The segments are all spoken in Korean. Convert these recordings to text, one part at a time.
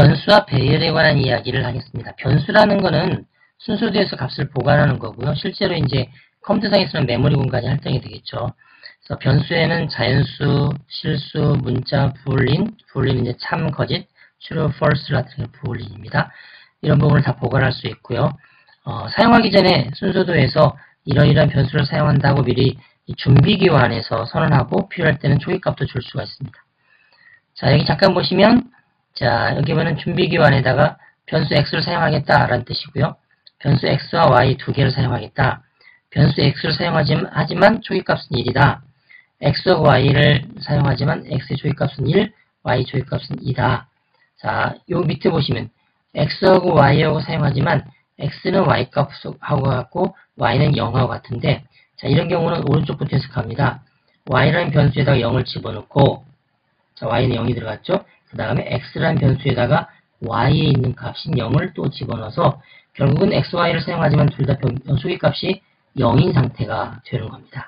변수와 배열에 관한 이야기를 하겠습니다. 변수라는 거는 순서대에서 값을 보관하는 거고요. 실제로 이제 컴퓨터상에서는 메모리 공간이 할당이 되겠죠. 그래서 변수에는 자연수, 실수, 문자, 부울린 이제 참, 거짓, true, false 같은 게 부울린입니다. 이런 부분을 다 보관할 수 있고요. 사용하기 전에 순서도에서 이러이러한 변수를 사용한다고 미리 준비기호안에서 선언하고 필요할 때는 초기값도 줄 수가 있습니다. 자, 여기 잠깐 보시면, 자, 여기 보면 준비기호안에다가 변수 x를 사용하겠다라는 뜻이고요. 변수 x와 y 두 개를 사용하겠다. 변수 x를 사용하지만 초기값은 1이다. x하고 y를 사용하지만 x의 초기값은 1, y 초기값은 2다. 자, 요 밑에 보시면 x하고 y하고 사용하지만 x는 y값하고 같고 y는 0하고 같은데, 자, 이런 경우는 오른쪽부터 해석합니다. y라는 변수에다가 0을 집어넣고, 자, y는 0이 들어갔죠? 그 다음에 x라는 변수에다가 y에 있는 값인 0을 또 집어넣어서 결국은 x, y를 사용하지만 둘 다 초기값이 0인 상태가 되는 겁니다.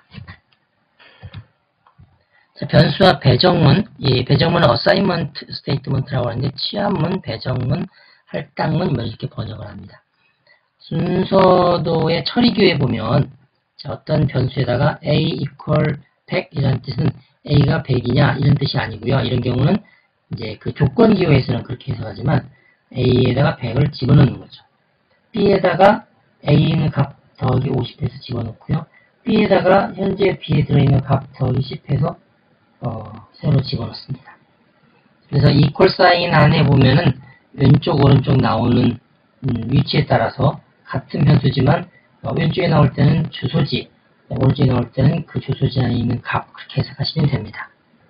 자, 변수와 배정문, 이 배정문은 어사인먼트 스테이트먼트라고 하는데 취합문, 배정문, 할당문 뭐 이렇게 번역을 합니다. 순서도의 처리규에 보면, 자, 어떤 변수에다가 a equal 100 이라는 뜻은 a가 100이냐 이런 뜻이 아니고요. 이런 경우는 이제 그 조건 기호에서는 그렇게 해석하지만 a에다가 100을 집어넣는 거죠. b에다가 a는 값 더하기 50해서 집어넣고요. b에다가 현재 b에 들어있는 값 더하기 10해서 새로 집어넣습니다. 그래서 equal sign 안에 보면은 왼쪽 오른쪽 나오는 위치에 따라서 같은 변수지만 왼쪽에 나올 때는 주소지, 오른쪽에 나올 때는 그 주소지 안에 있는 값, 그렇게 해석하시면 됩니다.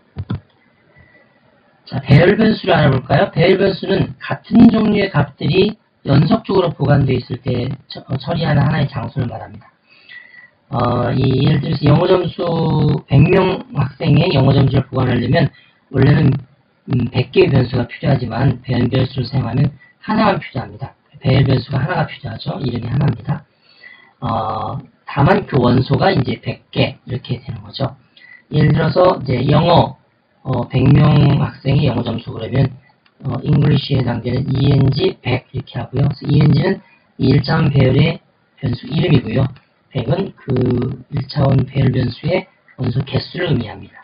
자, 배열 변수를 알아볼까요? 배열 변수는 같은 종류의 값들이 연속적으로 보관되어 있을 때 처리하는 하나의 장소를 말합니다. 예를 들어서 영어 점수 100명 학생의 영어 점수를 보관하려면 원래는 100개의 변수가 필요하지만 배열 변수를 사용하면 하나만 필요합니다. 배열 변수가 하나가 필요하죠. 이름이 하나입니다. 다만 그 원소가 이제 100개 이렇게 되는 거죠. 예를 들어서 이제 영어 100명 학생의 영어 점수 그러면 English에 해당되는 ENG 100 이렇게 하고요. ENG는 1차원 배열의 변수 이름이고요. 100은 그 1차원 배열 변수의 원소 개수를 의미합니다.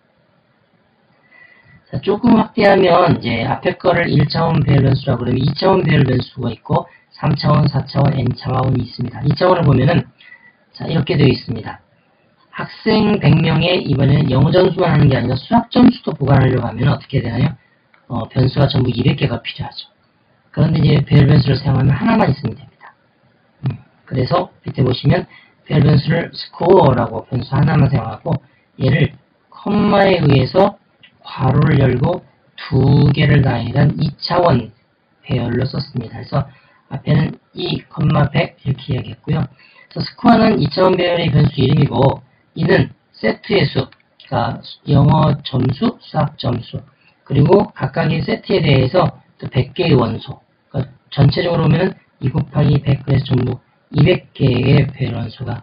자, 조금 확대하면 이제 앞에 거를 1차원 배열 변수라고 그러면 2차원 배열 변수가 있고 3차원, 4차원, n차원이 있습니다. 2차원을 보면은 자, 이렇게 되어 있습니다. 학생 100명에 이번에는 영어 점수만 하는 게 아니라 수학 점수도 보관하려고 하면 어떻게 되나요? 변수가 전부 200개가 필요하죠. 그런데 이제 배열 변수를 사용하면 하나만 있으면 됩니다. 그래서 밑에 보시면 배열 변수를 score라고 변수 하나만 사용하고 얘를 콤마에 의해서 괄호를 열고 두 개를 나열한 2차원 배열로 썼습니다. 그래서 앞에는 2,100 이렇게 이야기했고요. 그래서 스코어는 2차원 배열의 변수 이름이고 이는 세트의 수, 그러니까 영어 점수, 수학 점수, 그리고 각각의 세트에 대해서 또 100개의 원소, 그러니까 전체적으로 보면 2 곱하기 100, 그래서 전부 200개의 배열 원소가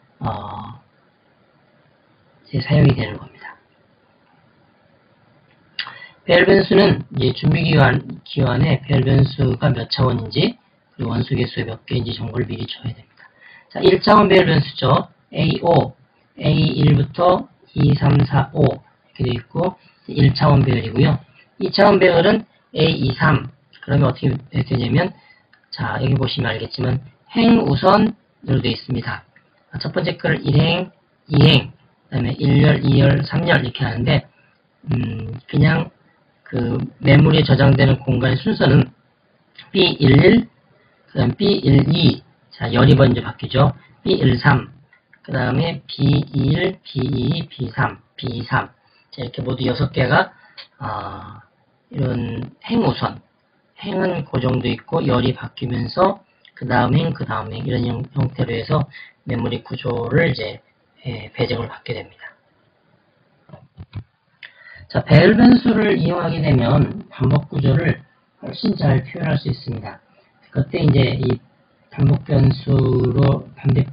이제 사용이 되는 겁니다. 배열 변수는 이제 준비기호안에 배열 변수가 몇 차원인지 그리고 원소 개수가 몇 개인지 정보를 미리 줘야 됩니다. 자, 1차원 배열 변수죠. A5, A1부터 2, 3, 4, 5 이렇게 되어 있고 1차원 배열이고요. 2차원 배열은 A2, 3 그러면 어떻게 되냐면 자, 여기 보시면 알겠지만 행우선으로 되어 있습니다. 첫 번째 거를 1행, 2행, 그 다음에 1열, 2열, 3열 이렇게 하는데 그냥 그 메모리에 저장되는 공간의 순서는 B11, 그 다음 B12, 자, 열이 먼저 바뀌죠. B13, 그 다음에 B21, B22, B3, B23. 자, 이렇게 모두 6개가, 이런 행우선. 행은 고정도 있고, 열이 바뀌면서, 그 다음 행, 그 다음 행, 이런 형태로 해서 메모리 구조를 이제, 배정을 받게 됩니다. 자, 배열 변수를 이용하게 되면 반복 구조를 훨씬 잘 표현할 수 있습니다. 그때 이제 이 반복 변수를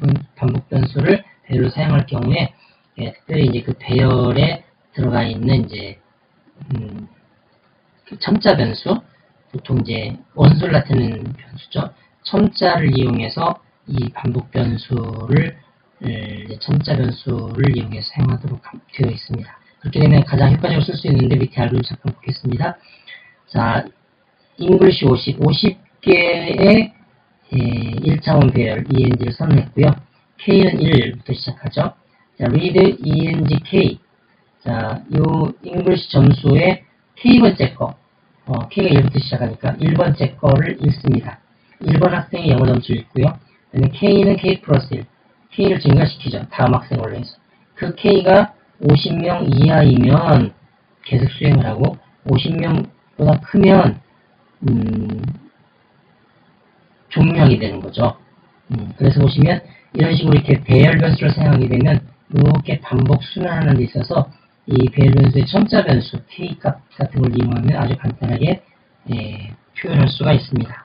배열로 사용할 경우에 특별히 이제 그 배열에 들어가 있는 이제 그 첨자 변수, 보통 이제 원소를 나타내는 변수죠. 첨자를 이용해서 이 반복 변수를 첨자 변수를 이용해서 사용하도록 되어 있습니다. 그렇게 되면 가장 효과적으로 쓸 수 있는데 밑에 알고리즘 잠깐 보겠습니다. 자, English 50개의 1차원 배열 ENG를 선언했고요. K는 1부터 시작하죠. 자, read ENG K. 자, 요 English 점수의 K번째 거. K가 1부터 시작하니까 1번째 거를 읽습니다. 1번 학생이 영어 점수를 읽고요. 그다음에 K는 K 플러스 1. K를 증가시키죠. 다음 학생으로 해서. 그 K가 50명 이하이면 계속 수행을 하고 50명보다 크면 종명이 되는 거죠. 그래서 보시면 이런 식으로 이렇게 배열 변수를 사용하게 되면 이렇게 반복 순환하는 데 있어서 이 배열 변수의 첨자 변수 K 값 같은 걸 이용하면 아주 간단하게 표현할 수가 있습니다.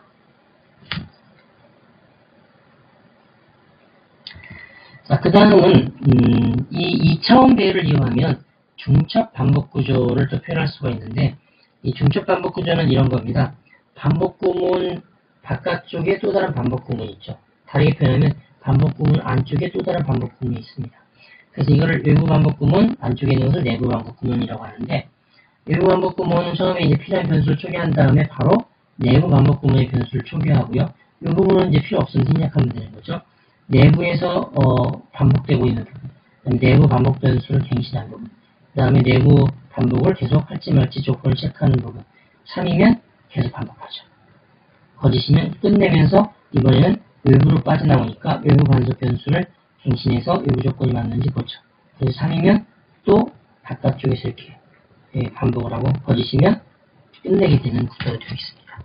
자, 그 다음은 이 2차원 배열을 이용하면 중첩 반복 구조를 또 표현할 수가 있는데 이 중첩 반복 구조는 이런 겁니다. 반복 구문 바깥쪽에 또 다른 반복 구문이 있죠. 다르게 표현하면 반복 구문 안쪽에 또 다른 반복 구문이 있습니다. 그래서 이거를 외부 반복 구문, 안쪽에 있는 것을 내부 반복 구문이라고 하는데 외부 반복 구문은 처음에 이제 필요한 변수를 초기화한 다음에 바로 내부 반복 구문의 변수를 초기화하고요. 이 부분은 이제 필요 없으면 생략하면 되는 거죠. 내부에서 반복되고 있는 부분, 내부 반복 변수를 갱신하는 부분, 그 다음에 내부 반복을 계속 할지 말지 조건을 체크하는 부분, 3이면 계속 반복하죠. 거짓이면 끝내면서 이번에는 외부로 빠져나오니까 외부 반복 변수를 갱신해서 외부 조건이 맞는지 보죠. 그래서 3이면 또 바깥쪽에서 이렇게 반복을 하고 거짓이면 끝내게 되는 구조로 되어 있습니다.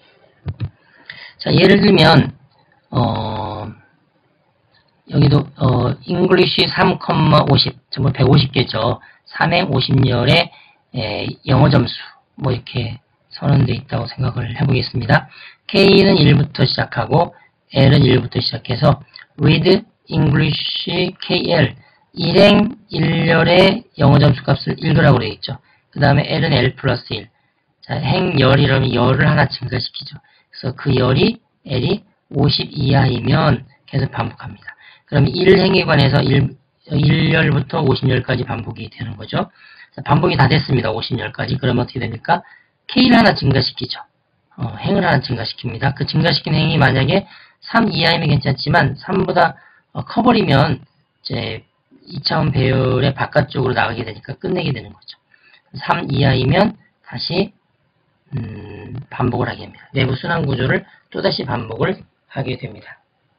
자, 예를 들면 여기도 English 3,50 전부 150개죠. 3행 50열의 영어 점수 뭐 이렇게 선언되어 있다고 생각을 해보겠습니다. K는 1부터 시작하고 L은 1부터 시작해서 read English KL 1행 1열의 영어 점수 값을 읽으라고 되어 있죠. 그 다음에 L은 L 플러스 1. 자, 행열이라면 열을 하나 증가시키죠. 그래서 그 열이 L이 50 이하이면 계속 반복합니다. 그럼 1행에 관해서 1열부터 50열까지 반복이 되는 거죠. 자, 반복이 다 됐습니다. 50열까지. 그러면 어떻게 됩니까? K를 하나 증가시키죠. 행을 하나 증가시킵니다. 그 증가시킨 행이 만약에 3 이하이면 괜찮지만 3보다 커버리면 이제 2차원 배열의 바깥쪽으로 나가게 되니까 끝내게 되는 거죠. 3 이하이면 다시 반복을 하게 됩니다. 내부 순환 구조를 또다시 반복을 하게 됩니다.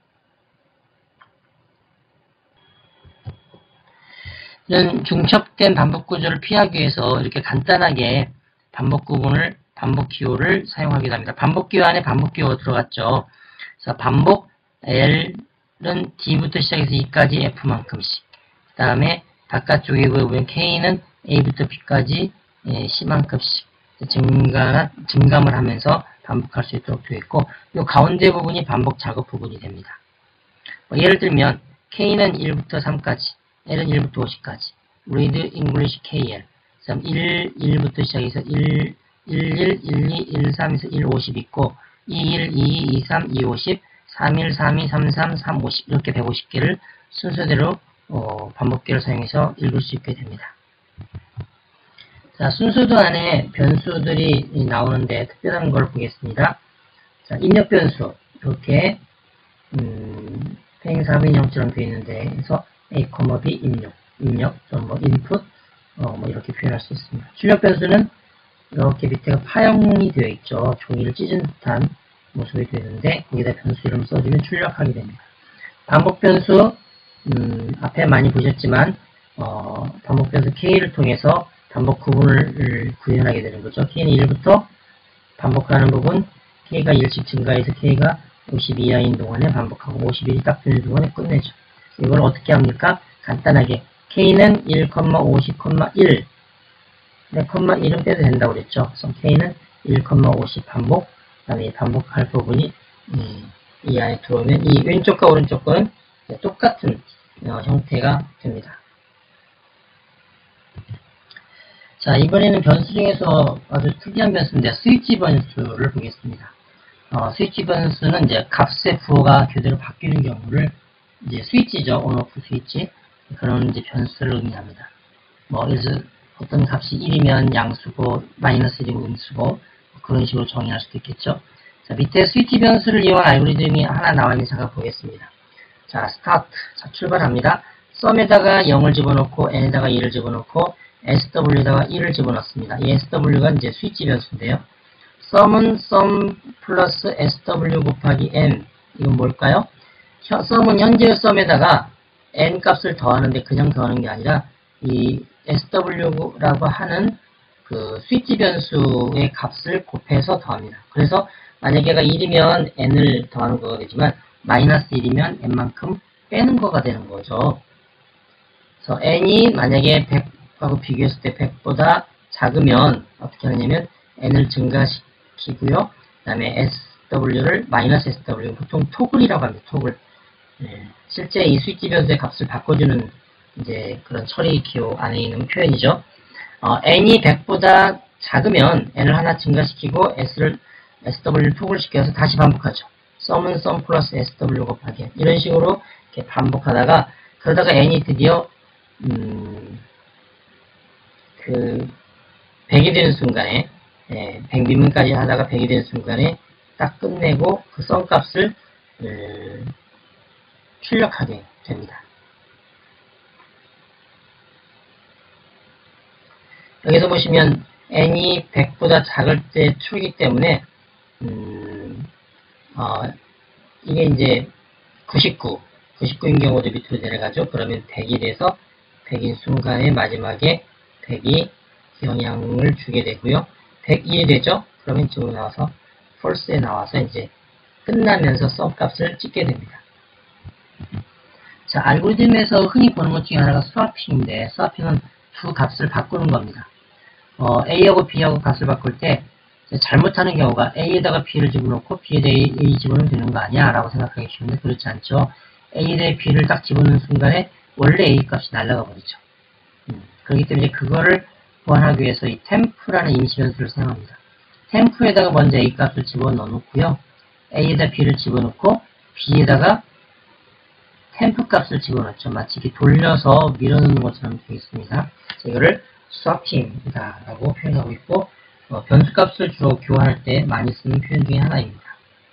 이런 중첩된 반복 구조를 피하기 위해서 이렇게 간단하게 반복 구분을 반복 기호를 사용하기도 합니다. 반복 기호 안에 반복 기호가 들어갔죠. 그래서 반복 L은 D부터 시작해서 E까지 F만큼씩. 그 다음에 바깥쪽에 보면 K는 A부터 B까지 C만큼씩 증감을 하면서 반복할 수 있도록 되어 있고, 이 가운데 부분이 반복 작업 부분이 됩니다. 예를 들면 K는 1부터 3까지, L은 1부터 50까지. read English KL. 1부터 시작해서 1, 1, 12, 13에서 1, 50 있고 21, 22, 23, 2, 50, 31, 32, 33, 3, 50 이렇게 150개를 순서대로 반복기를 사용해서 읽을 수 있게 됩니다. 자, 순서도 안에 변수들이 나오는데 특별한 걸 보겠습니다. 자, 입력 변수 이렇게 팽사변형처럼 되어 있는데 그래서 A, B 입력, 뭐 input 뭐 이렇게 표현할 수 있습니다. 출력 변수는 이렇게 밑에가 파형이 되어 있죠. 종이를 찢은 듯한 모습이 되는데 거기다 변수 이름을 써주면 출력하게 됩니다. 반복 변수 앞에 많이 보셨지만 반복 변수 K를 통해서 반복 구분을 구현하게 되는 거죠. K는 1부터 반복하는 부분 K가 1씩 증가해서 K가 50 이하인 동안에 반복하고 51이 딱 되는 동안에 끝내죠. 이걸 어떻게 합니까? 간단하게 K는 1,50,1 네, 1은 빼도 된다고 그랬죠. 그래서 K는 1,50 반복, 그 다음에 반복할 부분이 이 안에 들어오면 이 왼쪽과 오른쪽 거는 똑같은 형태가 됩니다. 자, 이번에는 변수 중에서 아주 특이한 변수인데 스위치 변수를 보겠습니다. 스위치 변수는 이제 값의 부호가 교대로 바뀌는 경우를 이제 스위치죠. 온오프 스위치. 그런 이제 변수를 의미합니다. 예를 들어 어떤 값이 1이면 양수고 마이너스 1이면 음수고 그런 식으로 정의할 수도 있겠죠. 자, 밑에 스위치 변수를 이용한 알고리즘이 하나 나와 있는 잠깐 보겠습니다. 자, 스타트. 자, 출발합니다. 썸에다가 0을 집어넣고 n에다가 2를 집어넣고 sw에다가 1을 집어넣습니다. 이 sw가 이제 스위치 변수인데요. 썸은 썸 플러스 sw 곱하기 n. 이건 뭘까요? 썸은 현재의 썸에다가 n 값을 더하는데 그냥 더하는 게 아니라 이 sw라고 하는 그 스위치 변수의 값을 곱해서 더합니다. 그래서 만약에 얘가 1이면 n을 더하는 거가 되지만 마이너스 1이면 n만큼 빼는 거가 되는 거죠. 그래서 n이 만약에 100하고 비교했을 때 100보다 작으면 어떻게 하냐면 n을 증가시키고요. 그 다음에 sw를 마이너스 sw, 보통 토글이라고 합니다. 토글. 실제 이 스위치 변수의 값을 바꿔주는 이제 그런 처리 기호 안에 있는 표현이죠. n이 100보다 작으면 n을 하나 증가시키고 sw를 토글시켜서 다시 반복하죠. 썸은 썸 플러스 sw 곱하기 이런 식으로 이렇게 반복하다가 그러다가 n이 드디어 100이 되는 순간에 100 미만까지 하다가 100이 되는 순간에 딱 끝내고 그 썸 값을 출력하게 됩니다. 여기서 보시면 n이 100보다 작을 때 true이기 때문에 이게 이제 99인 경우도 밑으로 내려가죠. 그러면 100이 돼서 100인 순간에 마지막에 100이 영향을 주게 되고요. 101이 되죠. 그러면 이쪽으로 나와서 false에 나와서 이제 끝나면서 썸 값을 찍게 됩니다. 자, 알고리즘에서 흔히 보는 것 중에 하나가 스와핑인데 스와핑은 두 값을 바꾸는 겁니다. A하고 B하고 값을 바꿀 때 잘못하는 경우가 A에다가 B를 집어넣고 B에다 A 집어넣으면 되는 거 아니야? 라고 생각하기 쉬운데 그렇지 않죠. A에 B를 딱 집어넣는 순간에 원래 A 값이 날아가 버리죠. 그렇기 때문에 그거를 보완하기 위해서 이 템프라는 임시 변수를 사용합니다. 템프에다가 먼저 A 값을 집어넣어 놓고요. A에다 B를 집어넣고 B에다가 템프 값을 집어넣죠. 마치 이렇게 돌려서 밀어넣는 것처럼 되겠습니다. 이거를 스와핑이다 라고 표현하고 있고 변수 값을 주로 교환할 때 많이 쓰는 표현 중에 하나입니다.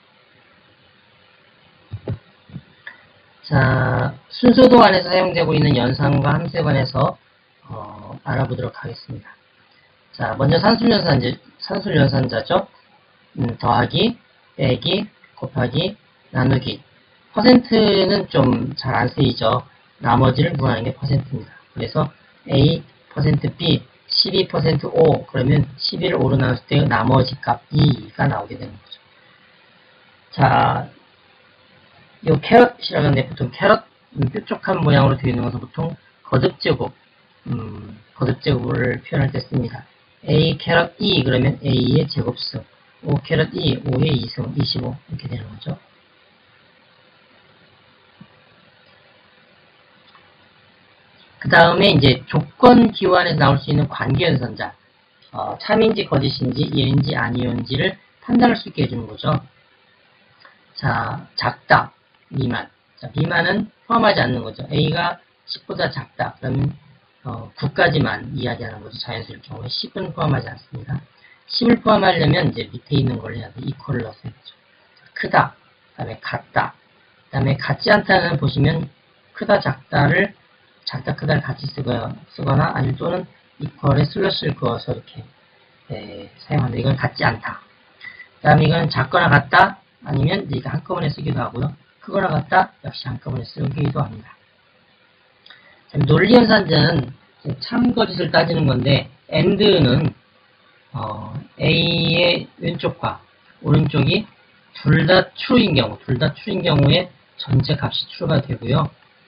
자, 순서도 안에서 사용되고 있는 연산과 함수에 관해서 알아보도록 하겠습니다. 자, 먼저 산술연산자죠. 더하기, 빼기, 곱하기, 나누기. 퍼센트는 좀 잘 안 쓰이죠. 나머지를 구하는 게 퍼센트입니다. 그래서 A, %B, 12%O, 그러면 12를 5로 나눴을 때 나머지 값 2가 나오게 되는 거죠. 자, 이 캐럿이라고 하는데 보통 캐럿, 뾰족한 모양으로 되어 있는 것은 보통 거듭제곱, 거듭제곱을 표현할 때 씁니다. A 캐럿 E 그러면 A의 제곱수, O 캐럿 E, O의 2승, 25 이렇게 되는 거죠. 그 다음에 이제 조건 기호안에서 나올 수 있는 관계연산자, 참인지 거짓인지 예인지 아니온지를 판단할 수 있게 해주는 거죠. 자, 작다, 미만. 자, 미만은 포함하지 않는 거죠. A가 10보다 작다. 그러면 9까지만 이야기하는 거죠. 자연수일 경우에 10은 포함하지 않습니다. 10을 포함하려면 이제 밑에 있는 걸 해야 돼. 이퀄을 넣어야 되죠. 크다, 그 다음에 같다, 그 다음에 같지 않다는 보시면 크다, 작다를 작다, 크다를 같이 쓰거나 아니면 또는 이퀄에 슬러시를 그어서 이렇게 사용합니다. 이건 같지 않다. 그 다음에 이건 작거나 같다 아니면 이거 한꺼번에 쓰기도 하고요. 크거나 같다 역시 한꺼번에 쓰기도 합니다. 논리연산자는 참거짓을 따지는 건데 AND는 A의 왼쪽과 오른쪽이 둘 다 true인 경우에 전체 값이 true가 되고요.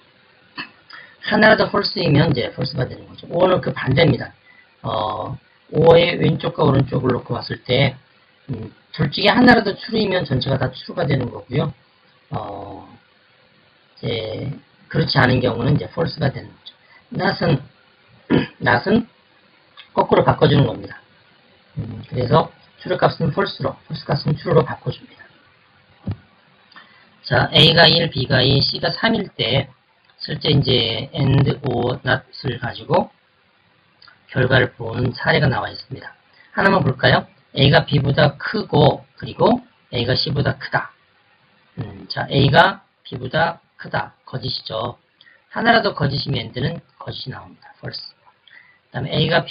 하나라도 false이면 이제 false가 되는 거죠. O는 그 반대입니다. O의 왼쪽과 오른쪽을 놓고 봤을 때 둘 중에 하나라도 true이면 전체가 다 true가 되는 거고요. 이제 그렇지 않은 경우는 이제 false가 되는 거죠. not은 거꾸로 바꿔주는 겁니다. 그래서 true 값은 false로, false 값은 true로 바꿔줍니다. 자, A가 1, B가 2, C가 3일 때 실제 이제 and, or, not을 가지고 결과를 보는 사례가 나와 있습니다. 하나만 볼까요? A가 B보다 크고 그리고 A가 C보다 크다. 자, A가 B보다 크다. 거짓이죠. 하나라도 거짓이면 and는 거짓이 나옵니다. false. 그 다음에 A가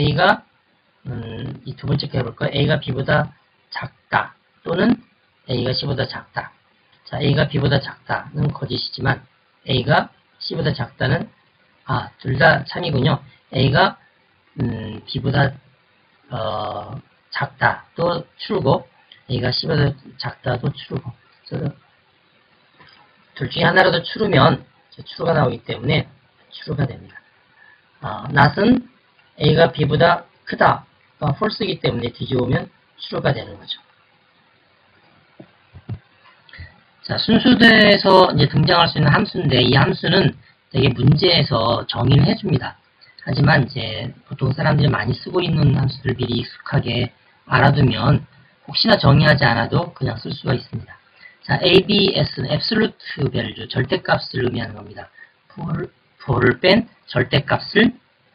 이 두 번째 거 해볼까요? A가 B보다 작다. 또는 A가 C보다 작다. 자, A가 B보다 작다는 거짓이지만 A가 C보다 작다는 둘 다 참이군요. A가 B보다 작다도 true고 A가 C보다 작다도 true고 둘 중에 하나라도 true면 true가 나오기 때문에 true가 됩니다. not은 A가 B보다 크다. false이기 때문에 뒤집으면 true가 되는 거죠. 자, 순수대에서 이제 등장할 수 있는 함수인데 이 함수는 되게 문제에서 정의를 해줍니다. 하지만 이제 보통 사람들이 많이 쓰고 있는 함수들을 미리 익숙하게 알아두면 혹시나 정의하지 않아도 그냥 쓸 수가 있습니다. 자, ABS는 absolute value, 절대값을 의미하는 겁니다. for를 뺀 절대값을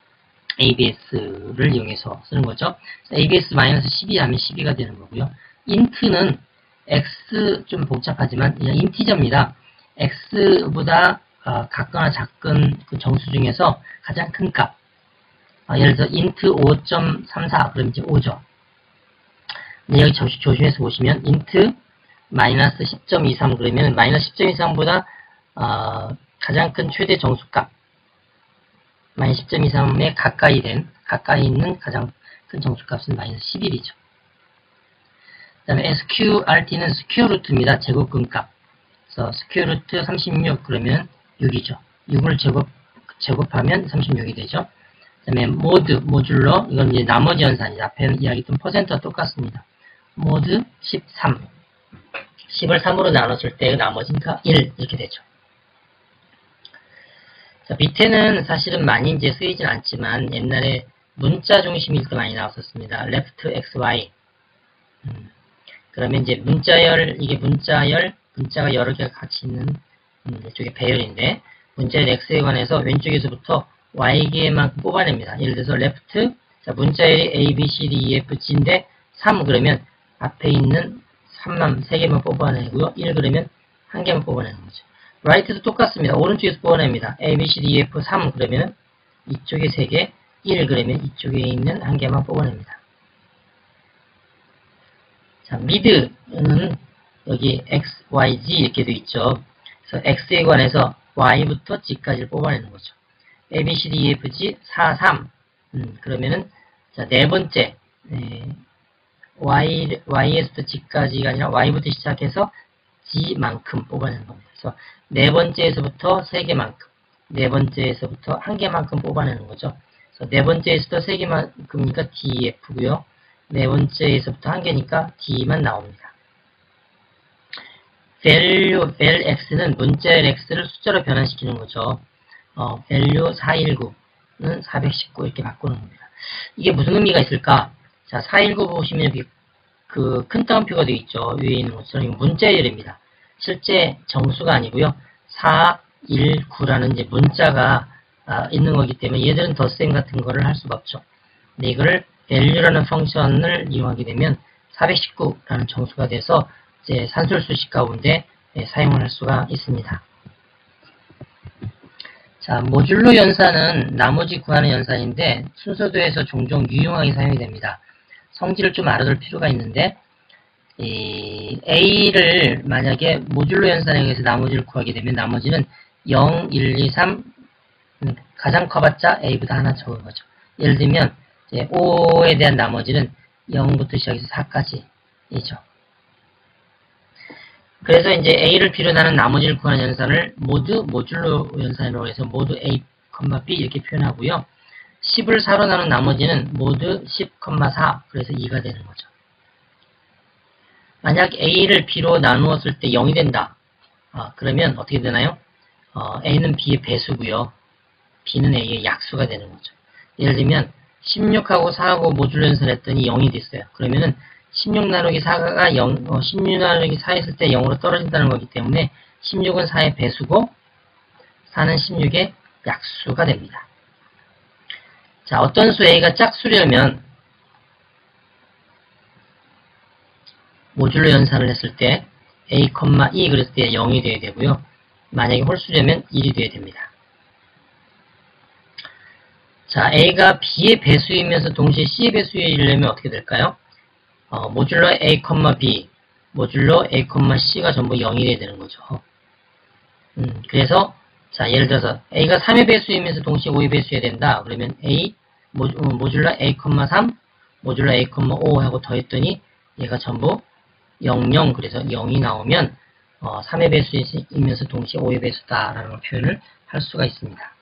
ABS를 이용해서 쓰는 거죠. ABS-12 하면 12가 되는 거고요. int는 x 좀 복잡하지만 그냥 인티저입니다. x보다 같거나 작은 그 정수 중에서 가장 큰 값. 예를 들어 int 5.34 그러면 이제 5죠. 근데 여기 조심해서 보시면 int 마이너스 10.23 그러면 마이너스 10.23보다 가장 큰 최대 정수값 마이너스 10.23에 가까이 있는 가장 큰 정수값은 마이너스 11이죠. 그 다음에 SQRT는 스퀘어 루트입니다. 제곱근값. 그래서 스퀘어 루트 36 그러면 6이죠. 6을 제곱하면 36이 되죠. 그 다음에 모듈러, 이건 이제 나머지 연산이죠. 앞에 이야기했던 퍼센트와 똑같습니다. 모드 13. 10을 3으로 나눴을 때 나머지니까 1 이렇게 되죠. 자, 밑에는 사실은 많이 이제 쓰이진 않지만 옛날에 문자 중심일 때 많이 나왔었습니다. left xy. 그러면 이제 문자가 여러 개가 같이 있는 이쪽에 배열인데 문자열 x에 관해서 왼쪽에서부터 y계만 뽑아냅니다. 예를 들어서 left, 자, 문자열이 a, b, c, d, e, f, g인데 3 그러면 앞에 있는 3만 3개만 뽑아내고요. 1 그러면 1개만 뽑아내는 거죠. right도 똑같습니다. 오른쪽에서 뽑아냅니다. a, b, c, d, e, f 3 그러면 이쪽에 3개, 1 그러면 이쪽에 있는 1개만 뽑아냅니다. 자, mid는 여기 x, y, z 이렇게 되어 있죠. 그래서 x에 관해서 y부터 g까지를 뽑아내는 거죠. a, b, c, d, e, f, g 4, 3 그러면은 자, 네 번째 y에서부터 g까지가 아니라 y부터 시작해서 g만큼 뽑아내는 겁니다. 그래서 네 번째에서부터 3개만큼, 네 번째에서부터 1개만큼 뽑아내는 거죠. 그래서 네 번째에서부터 3개만큼이니까 df고요. 네 번째에서부터 1개니까 d만 나옵니다. val x는 문자열 x를 숫자로 변환시키는 거죠. value 419는 419 이렇게 바꾸는 겁니다. 이게 무슨 의미가 있을까? 자, 419 보시면 여기 그 큰 따옴표가 되어 있죠. 위에 있는 것처럼 이거 문자열입니다. 실제 정수가 아니고요. 419라는 이제 문자가 있는 거기 때문에 얘들은 덧셈 같은 거를 할 수가 없죠. 근데 이거를 value라는 펑션을 이용하게 되면 419라는 정수가 돼서 이제 산술수식 가운데 사용을 할 수가 있습니다. 자, 모듈로 연산은 나머지 구하는 연산인데 순서도에서 종종 유용하게 사용이 됩니다. 성질을 좀 알아둘 필요가 있는데 이 A를 만약에 모듈로 연산에 의해서 나머지를 구하게 되면 나머지는 0, 1, 2, 3 가장 커봤자 A보다 하나 적은 거죠. 예를 들면 이제 5에 대한 나머지는 0부터 시작해서 4까지이죠. 그래서 이제 A를 필요하는 나머지를 구하는 연산을 모두 모듈로 연산으로 해서 모두 A, B 이렇게 표현하고요. 10을 4로 나눈 나머지는 모두 10,4 그래서 2가 되는 거죠. 만약 A를 B로 나누었을 때 0이 된다. 그러면 어떻게 되나요? A는 B의 배수고요. B는 A의 약수가 되는 거죠. 예를 들면 16하고 4하고 모듈로 연산했더니 0이 됐어요. 그러면은 16 나누기 4가 16 나누기 4 했을 때 0으로 떨어진다는 거기 때문에 16은 4의 배수고 4는 16의 약수가 됩니다. 자, 어떤 수 A가 짝수려면 모듈로 연산을 했을 때 A, 2 그랬을 때 0이 돼야 되고요. 만약에 홀수려면 1이 돼야 됩니다. 자, A가 B의 배수이면서 동시에 C의 배수이려면 어떻게 될까요? 모듈러 A, B, 모듈러 A, C가 전부 0이 돼야 되는 거죠. 그래서 자, 예를 들어서 A가 3의 배수이면서 동시에 5의 배수여야 된다. 그러면 A, 모듈러 A, 3, 모듈러 A, 5 하고 더했더니 얘가 전부 0, 0, 그래서 0이 나오면 3의 배수이면서 동시에 5의 배수다라는 표현을 할 수가 있습니다.